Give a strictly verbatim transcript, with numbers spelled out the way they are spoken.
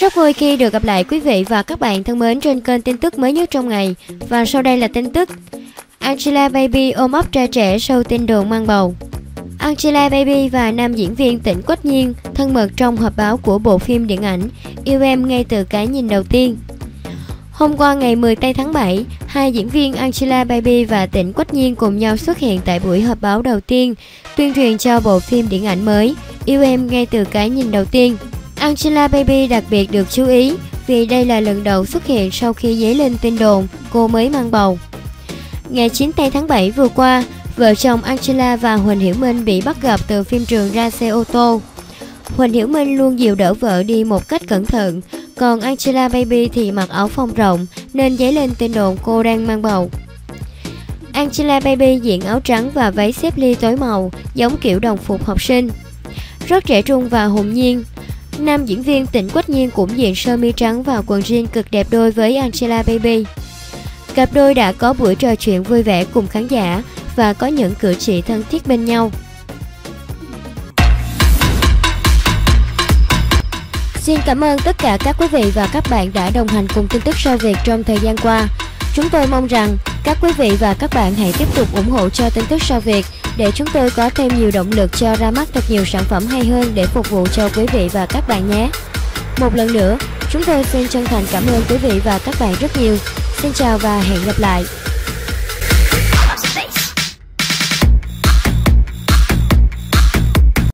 Rất vui khi được gặp lại quý vị và các bạn thân mến trên kênh tin tức mới nhất trong ngày. Và sau đây là tin tức. Angelababy ôm ấp trai trẻ sau tin đồn mang bầu. Angelababy và nam diễn viên Tĩnh Quách Nhiên thân mật trong họp báo của bộ phim điện ảnh Yêu Em ngay từ cái nhìn đầu tiên. Hôm qua ngày mười tây tháng bảy, hai diễn viên Angelababy và Tĩnh Quách Nhiên cùng nhau xuất hiện tại buổi họp báo đầu tiên tuyên truyền cho bộ phim điện ảnh mới Yêu Em ngay từ cái nhìn đầu tiên. Angelababy đặc biệt được chú ý vì đây là lần đầu xuất hiện sau khi dấy lên tin đồn cô mới mang bầu. Ngày chín tây tháng bảy vừa qua, vợ chồng Angela và Huỳnh Hiểu Minh bị bắt gặp từ phim trường ra xe ô tô. Huỳnh Hiểu Minh luôn dìu đỡ vợ đi một cách cẩn thận, còn Angelababy thì mặc áo phông rộng nên dấy lên tin đồn cô đang mang bầu. Angelababy diện áo trắng và váy xếp ly tối màu, giống kiểu đồng phục học sinh. Rất trẻ trung và hồn nhiên. Nam diễn viên Tĩnh Quách Nhiên cũng diện sơ mi trắng và quần jean cực đẹp đôi với Angelababy. Cặp đôi đã có buổi trò chuyện vui vẻ cùng khán giả và có những cử chỉ thân thiết bên nhau. Xin cảm ơn tất cả các quý vị và các bạn đã đồng hành cùng tin tức sao Việt trong thời gian qua. Chúng tôi mong rằng các quý vị và các bạn hãy tiếp tục ủng hộ cho tin tức sao Việt để chúng tôi có thêm nhiều động lực cho ra mắt thật nhiều sản phẩm hay hơn để phục vụ cho quý vị và các bạn nhé. Một lần nữa, chúng tôi xin chân thành cảm ơn quý vị và các bạn rất nhiều. Xin chào và hẹn gặp lại.